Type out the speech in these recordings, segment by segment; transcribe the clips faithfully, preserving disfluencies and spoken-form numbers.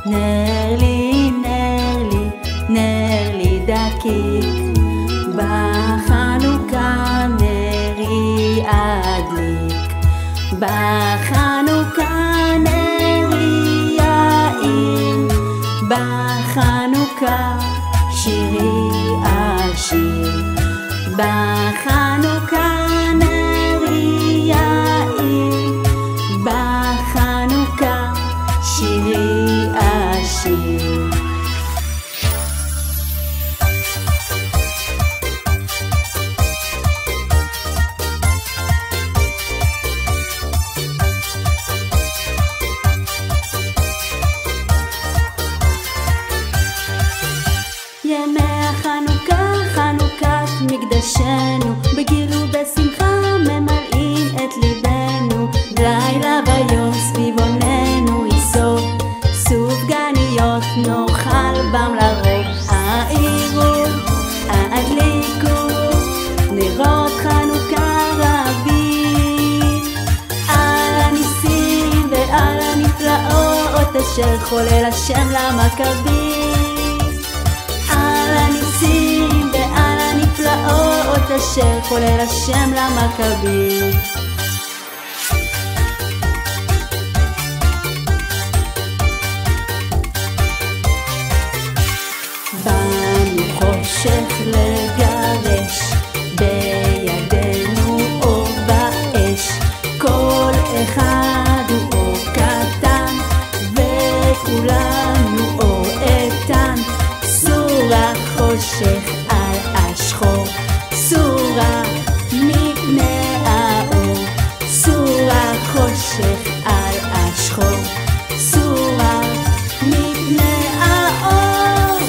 נר לי, נר לי, נר לי דקיק, בחנוכה נרי אדליק, בחנוכה נרי יאיר, בחנוכה שירי אשיר, בחנוכה נרי יאיר, בחנוכה שירי אשיר. ימי החנוכה, חנוכת מקדשנו, בגיל ובשמחה ממלאים את ליבנו, לילה ויום סביבוננו יסוף, סופגניות נאכל בם לרוב, האירו, האדליקו, נרות חנוכה רבים, על הניסים ועל הנפלאות אשר חולל השם למכבים, על הניסים ועל הנפלאות אשר חולל השם למכבים. באנו חושך לגרש, בידינו אור באש, כל אחד הוא אור קטן וכולנו אור איתן, סורה חושך על השחור, סורה מפני האור, סורה חושך על השחור, סורה מפני האור.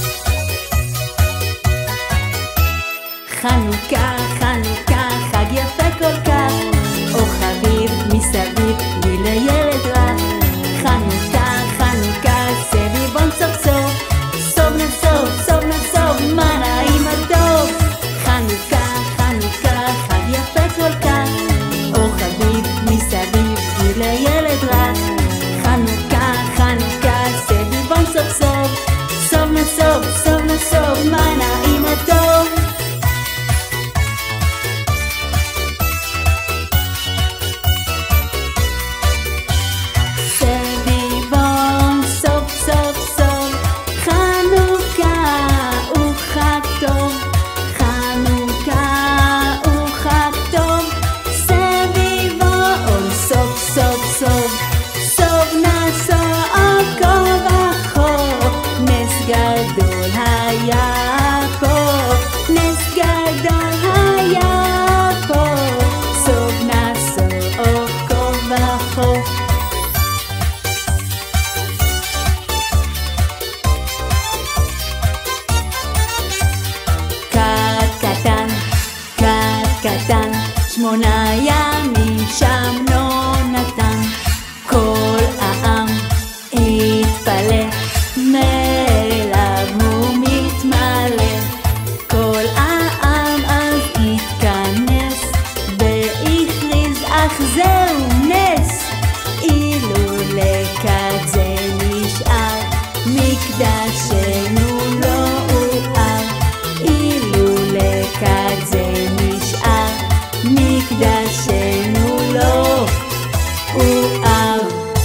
חנוכה, חנוכה, חג יפה כל כך, אור חביב מסביב, גיל לילד רך. חנוכה, חנוכה, סביבון סוף סוף, סוף נסוף, סוף נסוף, מה נעים הטוב. חנוכה, חנוכה, חג יפה כל כך, אור חביב מסביב, גיל לילד רך. חנוכה, חנוכה, סביבון סוף סוף, סוף נסוף, סוף נסוף, מה נעים הטוב. גדול היה פה, נס גדול היה פה, סוף נסוף כה וכה. כת קטן, כת קטן, שמונה ימים שם נתן, כל העם התפלא, מאליו הוא מתמלא, כל העם אז התכנס והכריז אך זהו נס, אילולא כת זה נשאר, מקדשנו לא הואר, אילולא כת זה נשאר, מקדשנו לא הואר.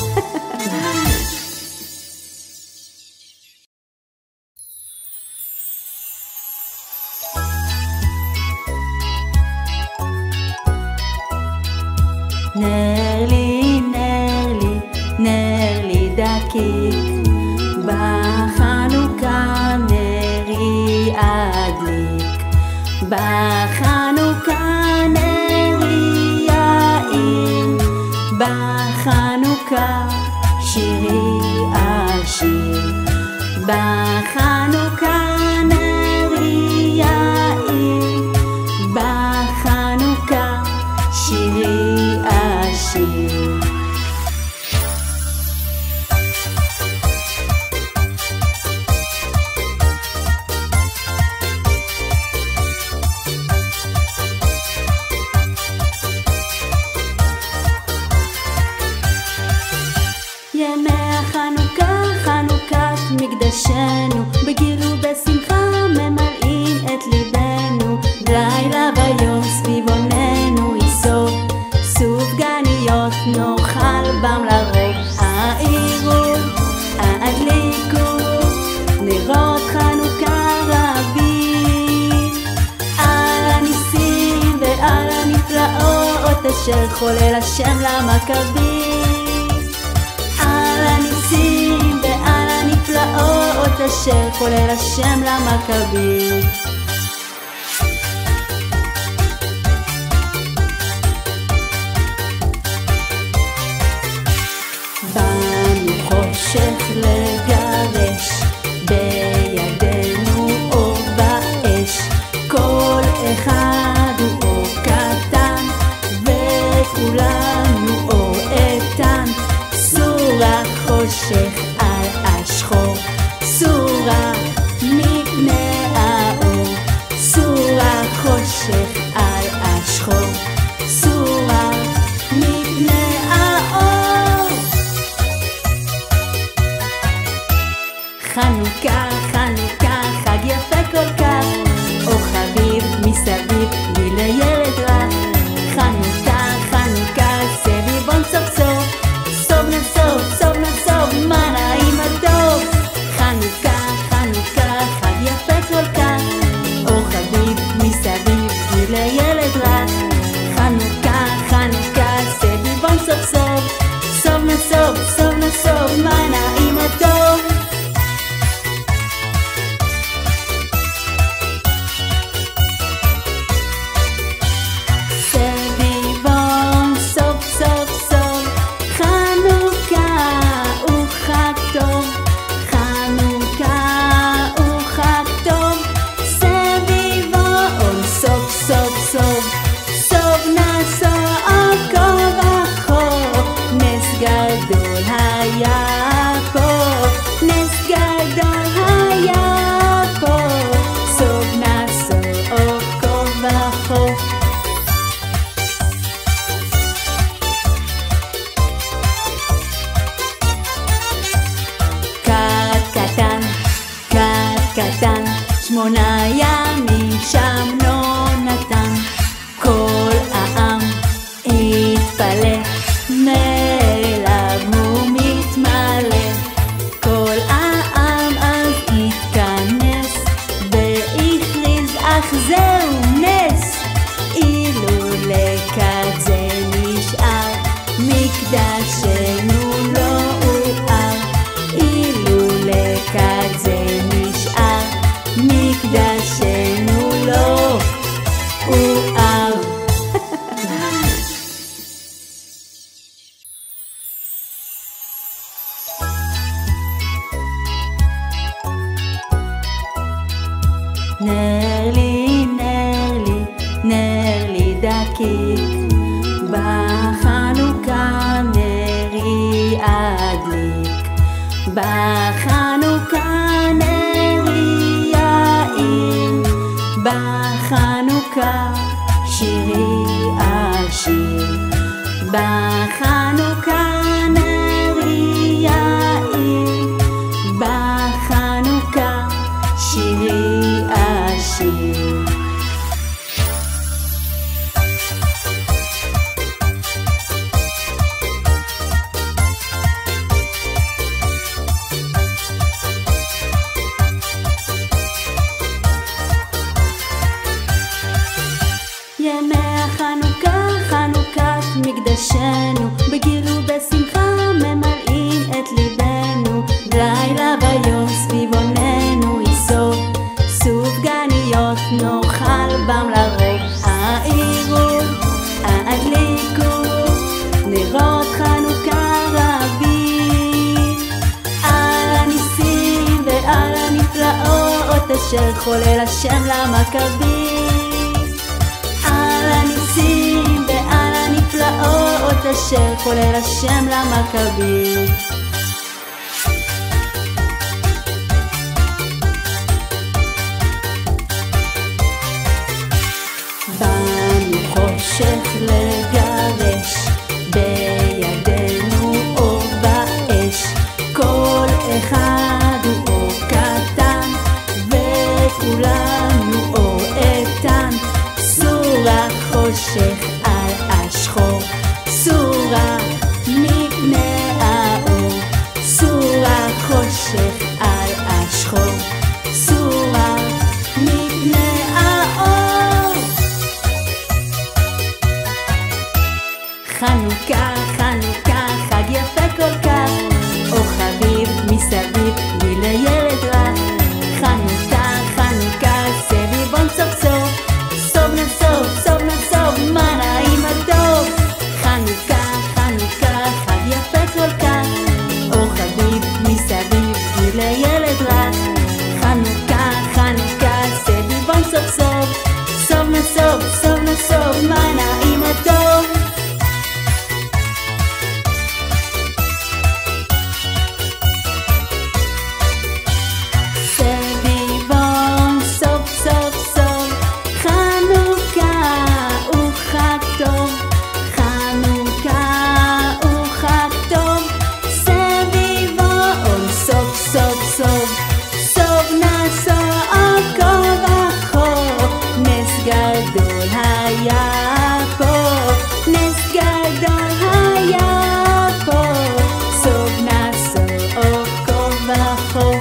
נר לי, נר לי, נר לי דקיק, בחנוכה נרי אדליק, בחנוכה נרי יאיר, בחנוכה שירי אשיר, בחנוכה נרי יאיר, בחנוכה שירי אשיר. ימי החנוכה, חנוכה מקדשנו, בגיל ובשמחה ממלאים את ליבנו. לילה ויום סביבוננו ייסוב, סופגניות נאכל בם לרוב. האירו, הדליקו, נרות חנוכה רבים, על הניסים ועל הנפלאות אשר חולל השם למכבים. על הניסים ועל הנפלאות אשר חולל השם למכבים. באנו חושך לגרש, בידינו אור באש, כל אחד הוא אור קטן וכולנו אור איתן. סורה חושך על השחור, סורה מפני האור, סורה חושך על השחור, סורה מפני האור. חנוכה, חנוכה, חג יפה כל כך, אור חביב מסביב, גיל לילד רך. חנוכה, חנוכה, סביבון סוף סוף, סוף נסוף, סוף נסוף, מה נעים הטוב. חנוכה, חנוכה, חג יפה כל כך, אור חביב מסביב, גיל לילד רך. חנוכה, חנוכה, סביבון סוף סוף, סוף נסוף, סוף נסוף, מה נעים הטוב. שמונה ימים שם לא נתן, כל העם התפלא, מאליו הוא מתמלא. כל העם אז התכנס והכריז, אך זהו נס, אילולא כך זה נשאר, מקדשנו לא הואר. אילולא כך זה נשאר, מקדשנו לא הואר. נר לי, נר לי, נר לי דקיק, בחנוכה נרי אדליק, בחנוכה נרי יאיר, בחנוכה שירי אשיר, בחנוכה נרי יאיר, בחנוכה שירי אשיר. ימי החנוכה, חנוכת מקדשנו, בגיל ובשמחה ממלאים את ליבנו. לילה ויום סביבוננו ייסוב, סופגניות נאכל בם לרוב. האירו, הדליקו, נרות חנוכה רבים, על הניסים ועל הנפלאות אשר חולל השם למכבים. על הניסים ועל הנפלאות אשר חולל השם למכבים. באנו חושך לגרש, בידינו אור באש, כל אחד הוא אור חושך על השחור, סורה מפני האור, סורה חושך על השחור, סורה מפני האור. חנוכה, חנוכה, חג יפה כל כך, אור חביב מסביב, לי לילד רך. חנוכה, חנוכה, סביבון סוף סוף, סוף נסוף, סוף נסוף, מה נעים הטוב. חנוכה, חנוכה, חג יפה כל כך, אור חביב מסביב, לי לילד רך. חנוכה, חנוכה, סביבון סוף סוף, סוף נסוף, סוף נסוף, מה נעים הטוב. גדול היה פה, נס גדול היה פה, סוף נסוף כה וכה.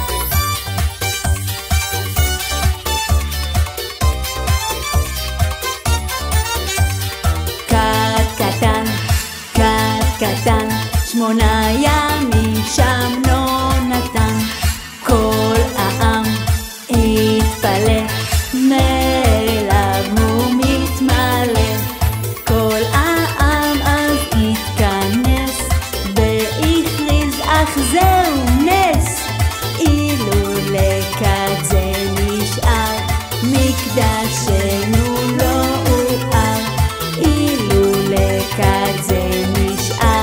כת קטן, כת קטן, שמונה ימים שם לא נתן. כל העם התפלא, מאליו הוא מתמלא. כל העם אז התכנס והכריז, אך זהו נס. אילולא כת זה נשאר, מקדשנו לא הואר. אילולא כת זה נשאר,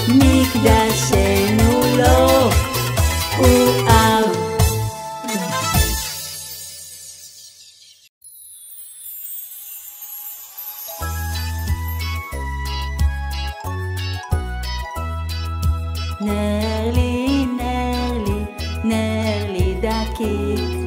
מקדשנו לא הואר. נר לי, נר לי, נר לי דקיק,